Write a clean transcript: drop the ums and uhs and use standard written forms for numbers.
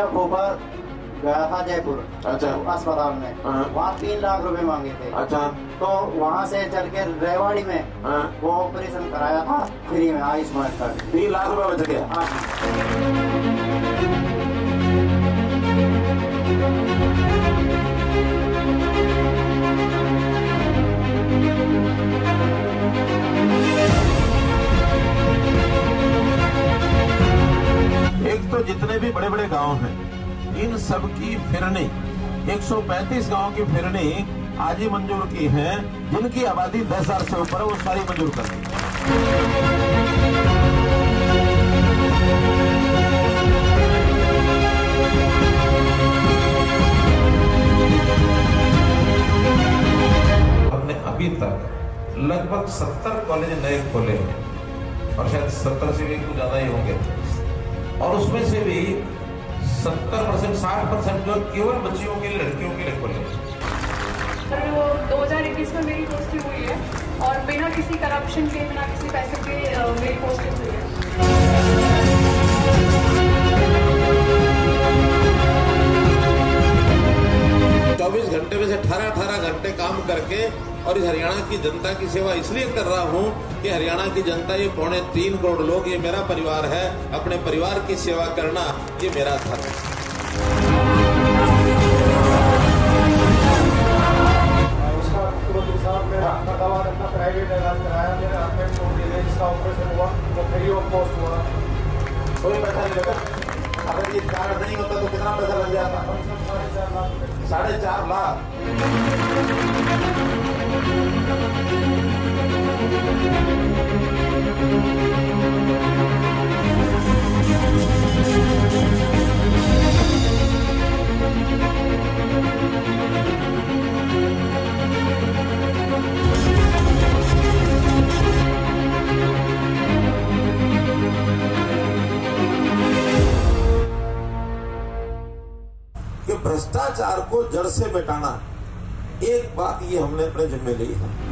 मेरा फूफा गया था जयपुर। अच्छा। अस्पताल में। वहाँ 3 लाख रुपए मांगे थे। अच्छा। तो वहाँ से चल के रेवाड़ी में वो ऑपरेशन कराया था फ्री में, आयुष्मान कार्ड। 3 लाख रुपए बच गया। एक तो जितने भी बड़े बड़े गांव हैं, इन सब की फिरनी 135 गांव की फिरनी आज ही मंजूर की है। जिनकी आबादी 10,000 से ऊपर है वो सारी मंजूर कर दी। हमने अभी तक लगभग 70 कॉलेज नए खोले हैं और शायद 70 से भी कुछ ज्यादा ही होंगे, और उसमें से भी 70%, 60% जो केवल बच्चियों के लिए, लड़कियों के लिए खोले। वो 2021 में मेरी पोस्टिंग हुई है और बिना किसी करप्शन के, बिना किसी पैसे के मेरी पोस्टिंग हुई है। 24 घंटे में से 18 घंटे काम करके और इस हरियाणा की जनता की सेवा इसलिए कर रहा हूं कि हरियाणा की जनता, ये 3.25 करोड़ लोग, ये मेरा परिवार है। अपने परिवार की सेवा करना ये मेरा धर्म है। प्राइवेट इलाज कराया, मेरे हस्बैंड को दिए, जिसका ऑपरेशन हुआ वो फ्री ऑफ कॉस्ट हुआ। कोई पैसा नहीं लगा। अगर ये कार्ड नहीं होता तो कितना पैसा लग जाता? 4.5 लाख। कि भ्रष्टाचार को जड़ से मिटाना, एक बात ये हमने अपने जिम्मे ली है।